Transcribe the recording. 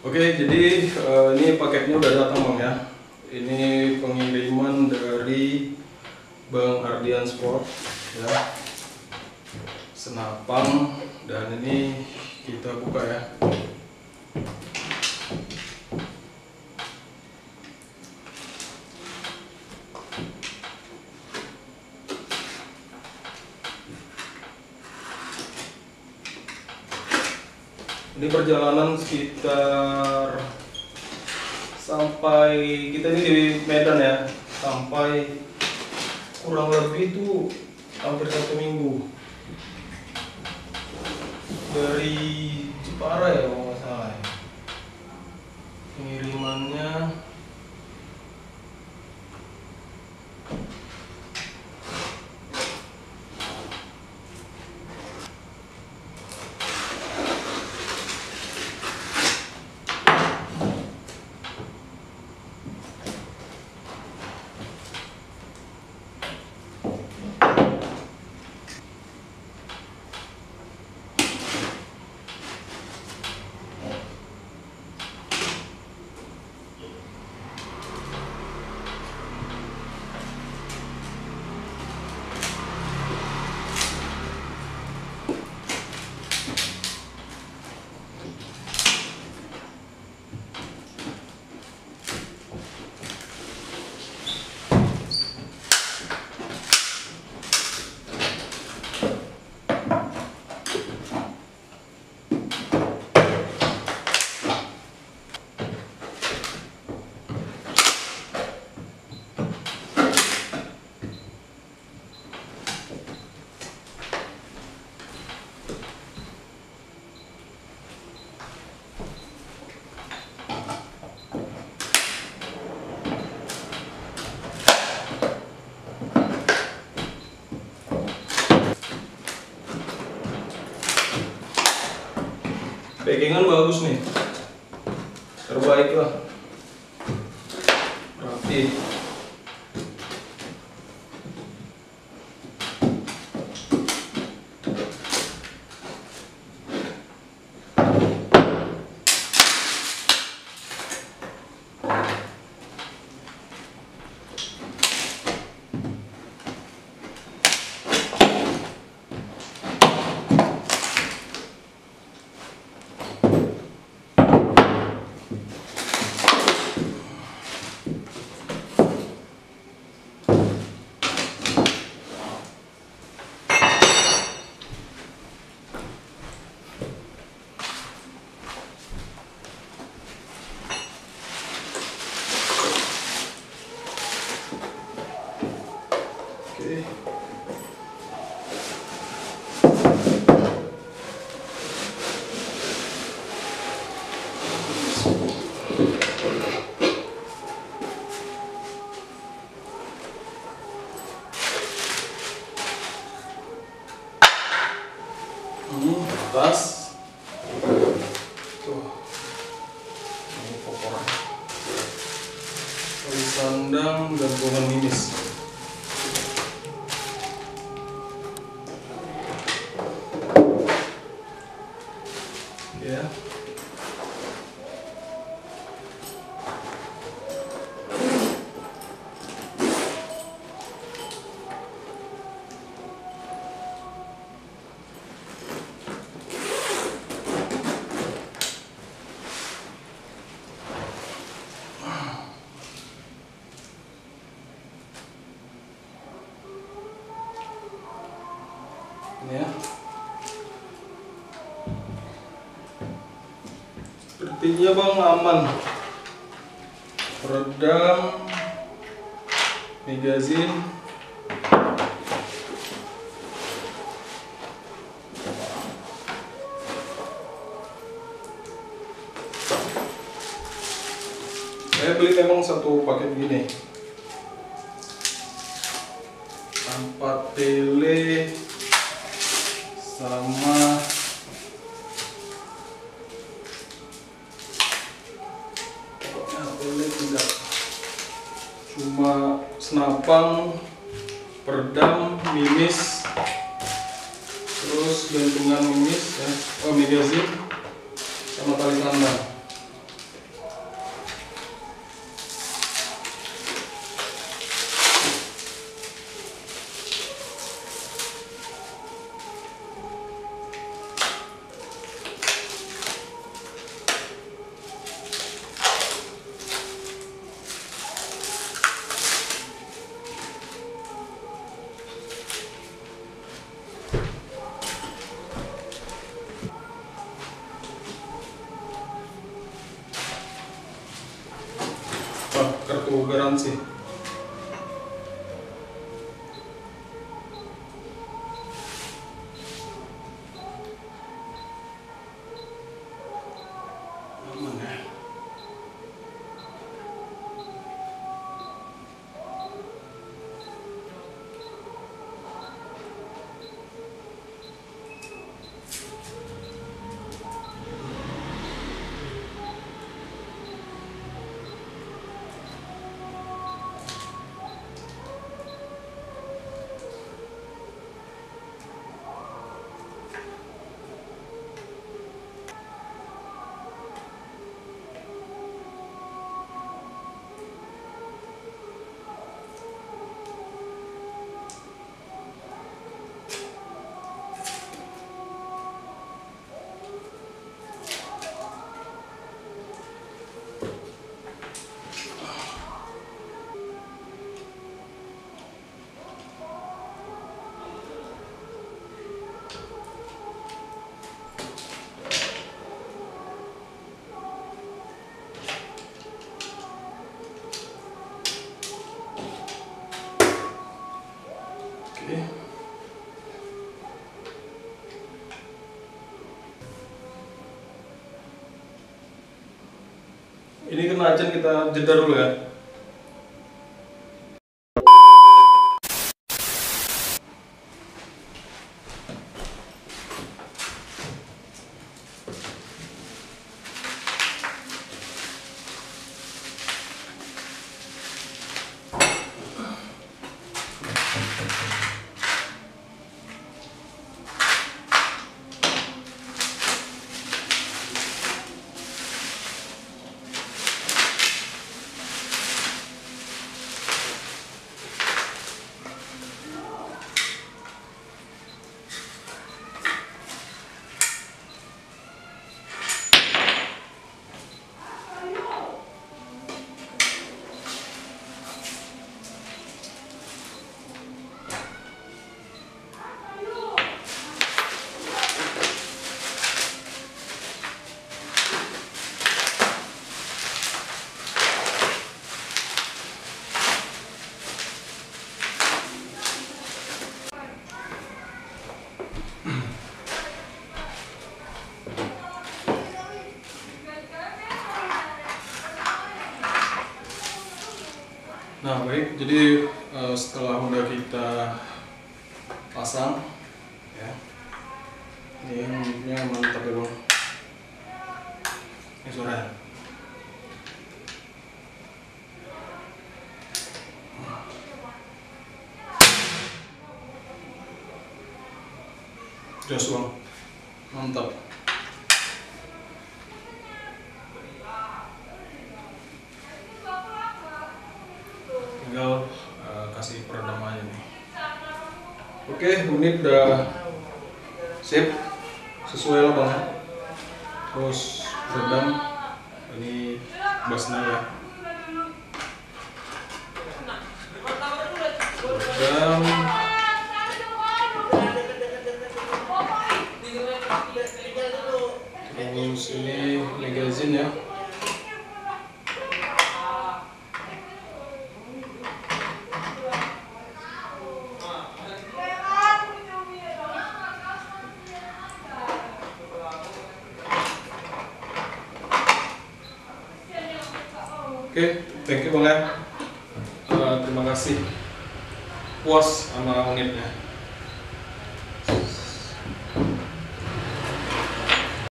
Oke, jadi ini paketnya udah datang Bang ya. Ini pengiriman dari Bang Ardian Sport ya. Senapang, dan ini kita buka ya. Ini perjalanan sekitar sampai kita ini di Medan ya, sampai kurang lebih itu hampir 1 minggu dari Jepara ya kalau nggak salah ya. Pengirimannya packingan bagus nih, terbaik lah, rapi. Oke. Ini tas. Tuh. Ini kokoran. Tali sandang dan bohongan mimis. Ya. Ini ya. Sepertinya Bang aman. Peredam, magazin, saya beli memang satu paket gini tanpa tele sama tidak, cuma senapang, peredam, mimis, terus gantungan mimis ya, magazin sama tali sandang. aku garansi. Aman ya. Oke. Ini kena ajan, kita jeda dulu ya. Nah baik, jadi setelah udah kita pasang ya, ini unitnya mantap ya bang, ini suara. Jos bang, mantap. Tinggal kasih peredam aja nih. Oke, unit udah sip sesuai lah bang ya. Terus peredam ini basnya ya. Peredam. Terus ini magazine ya. Oke, thank you bang ya. Terima kasih. Puas sama unitnya.